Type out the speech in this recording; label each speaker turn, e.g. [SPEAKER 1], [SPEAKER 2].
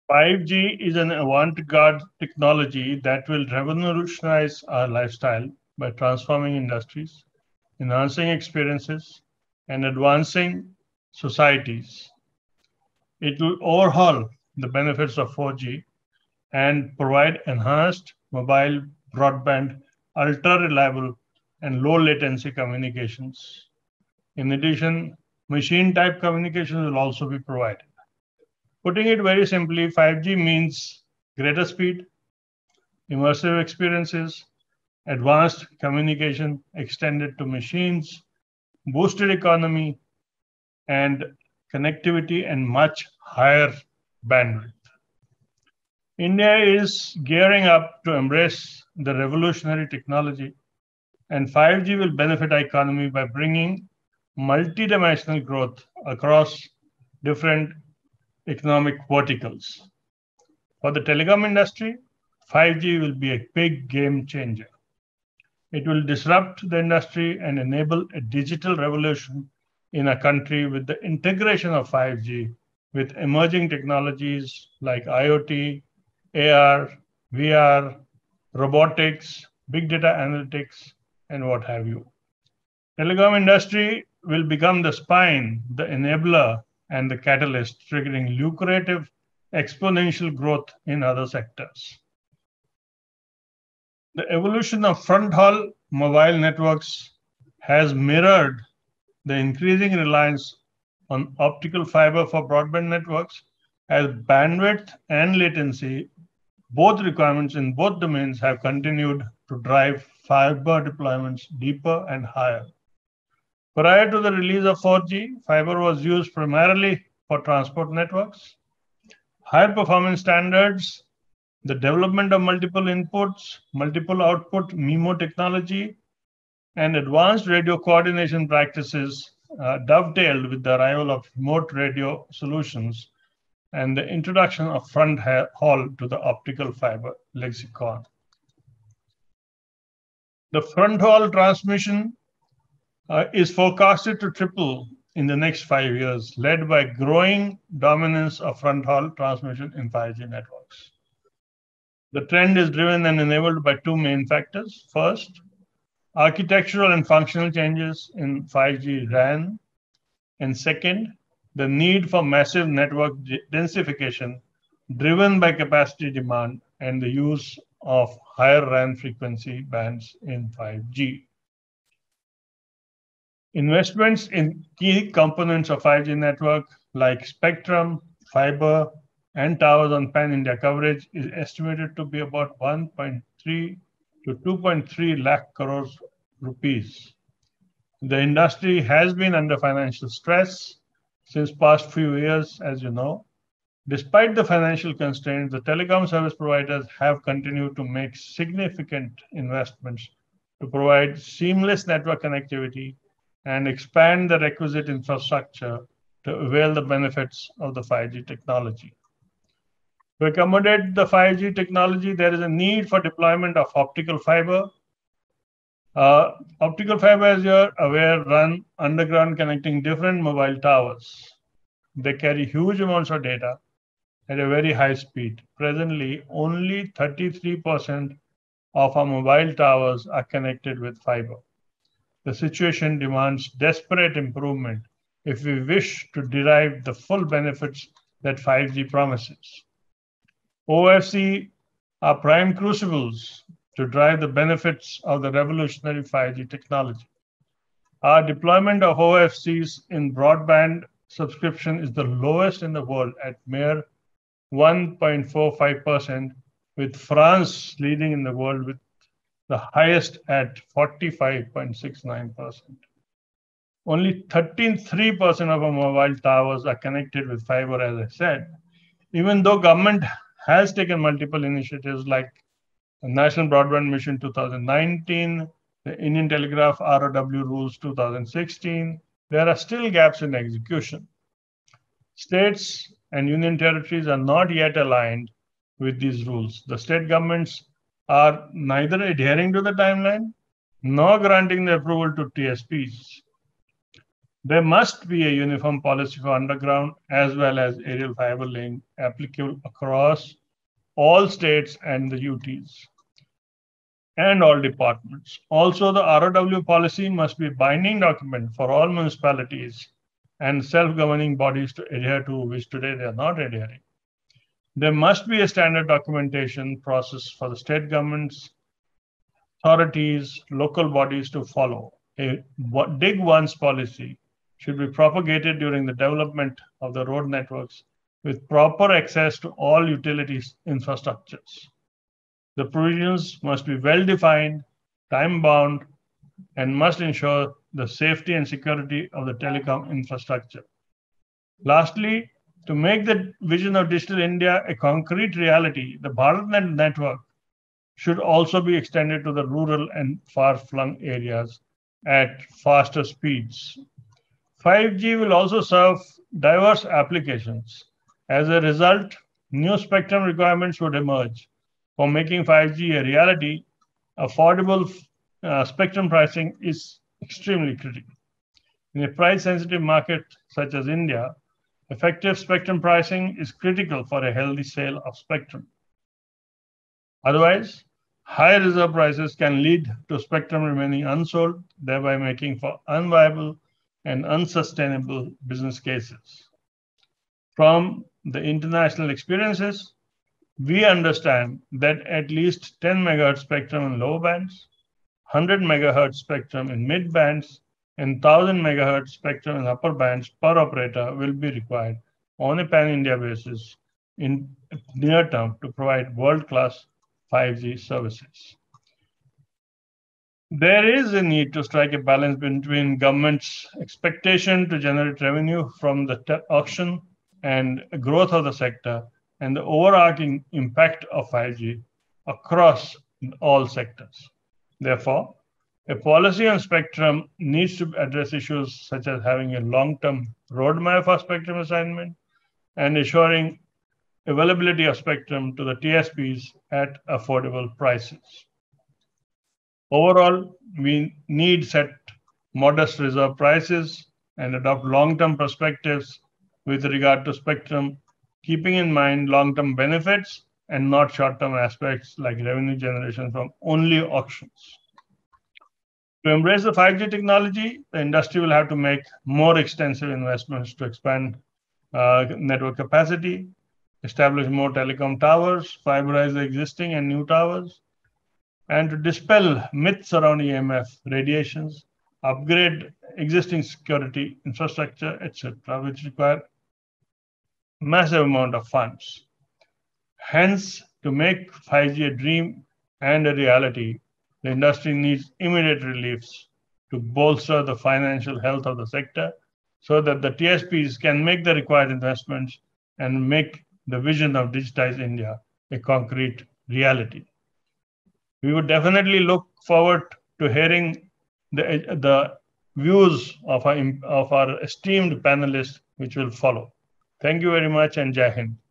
[SPEAKER 1] 5G is an avant-garde technology that will revolutionize our lifestyle by transforming industries, enhancing experiences, and advancing societies. It will overhaul the benefits of 4G and provide enhanced mobile broadband, ultra reliable, and low latency communications. In addition, machine type communications will also be provided. Putting it very simply, 5G means greater speed, immersive experiences, advanced communication extended to machines, boosted economy, and connectivity and much higher bandwidth. India is gearing up to embrace the revolutionary technology, and 5G will benefit our economy by bringing multidimensional growth across different economic verticals. For the telecom industry, 5G will be a big game changer. It will disrupt the industry and enable a digital revolution in a country with the integration of 5G with emerging technologies like IoT, AR, VR, robotics, big data analytics, and what have you. Telecom industry will become the spine, the enabler, and the catalyst, triggering lucrative exponential growth in other sectors. The evolution of front haul mobile networks has mirrored the increasing reliance on optical fiber for broadband networks as bandwidth and latency, both requirements in both domains, have continued to drive fiber deployments deeper and higher. Prior to the release of 4G, fiber was used primarily for transport networks. Higher performance standards, the development of multiple inputs, multiple output MIMO technology, and advanced radio coordination practices dovetailed with the arrival of remote radio solutions and the introduction of front haul to the optical fiber lexicon. The front haul transmission is forecasted to triple in the next 5 years, led by growing dominance of front haul transmission in 5G networks. The trend is driven and enabled by two main factors. First, architectural and functional changes in 5G RAN. And second, the need for massive network densification driven by capacity demand and the use of higher RAN frequency bands in 5G. Investments in key components of 5G network like spectrum, fiber, and towers on pan-India coverage is estimated to be about 1.3 to 2.3 lakh crores rupees. The industry has been under financial stress since past few years, as you know. Despite the financial constraints, the telecom service providers have continued to make significant investments to provide seamless network connectivity and expand the requisite infrastructure to avail the benefits of the 5G technology. To accommodate the 5G technology, there is a need for deployment of optical fiber. Optical fiber, as you're aware, run underground connecting different mobile towers. They carry huge amounts of data at a very high speed. Presently, only 33% of our mobile towers are connected with fiber. The situation demands desperate improvement if we wish to derive the full benefits that 5G promises. OFC are prime crucibles to drive the benefits of the revolutionary 5G technology. Our deployment of OFCs in broadband subscription is the lowest in the world at mere 1.45%, with France leading in the world with the highest at 45.69%. Only 13.3% of our mobile towers are connected with fiber, as I said, even though government has taken multiple initiatives like the National Broadband Mission 2019, the Indian Telegraph ROW Rules 2016, there are still gaps in execution. States and union territories are not yet aligned with these rules. The state governments are neither adhering to the timeline nor granting the approval to TSPs. There must be a uniform policy for underground as well as aerial fiber laying applicable across all states and the UTs and all departments. Also, the ROW policy must be a binding document for all municipalities and self-governing bodies to adhere to, which today they are not adhering. There must be a standard documentation process for the state governments, authorities, local bodies to follow. A dig once policy should be propagated during the development of the road networks with proper access to all utilities infrastructures. The provisions must be well defined, time bound, and must ensure the safety and security of the telecom infrastructure. Lastly, to make the vision of Digital India a concrete reality, the BharatNet network should also be extended to the rural and far-flung areas at faster speeds. 5G will also serve diverse applications. As a result, new spectrum requirements would emerge. For making 5G a reality, affordable spectrum pricing is extremely critical. In a price-sensitive market such as India, effective spectrum pricing is critical for a healthy sale of spectrum. Otherwise, high reserve prices can lead to spectrum remaining unsold, thereby making for unviable and unsustainable business cases. From the international experiences, we understand that at least 10 megahertz spectrum in low bands, 100 megahertz spectrum in mid bands, and 1000 megahertz spectrum in upper bands per operator will be required on a pan-India basis in near term to provide world-class 5G services. There is a need to strike a balance between government's expectation to generate revenue from the auction and growth of the sector and the overarching impact of 5G across all sectors. Therefore, a policy on spectrum needs to address issues such as having a long-term roadmap for spectrum assignment and ensuring availability of spectrum to the TSPs at affordable prices. Overall, we need set modest reserve prices and adopt long-term perspectives with regard to spectrum, keeping in mind long-term benefits and not short-term aspects like revenue generation from only auctions. To embrace the 5G technology, the industry will have to make more extensive investments to expand network capacity, establish more telecom towers, fiberize the existing and new towers, and to dispel myths around EMF radiations, upgrade existing security infrastructure, etc., which require massive amount of funds. Hence, to make 5G a dream and a reality, the industry needs immediate reliefs to bolster the financial health of the sector so that the TSPs can make the required investments and make the vision of digitized India a concrete reality. We would definitely look forward to hearing the views of our esteemed panelists, which will follow. Thank you very much, and Jai Hind.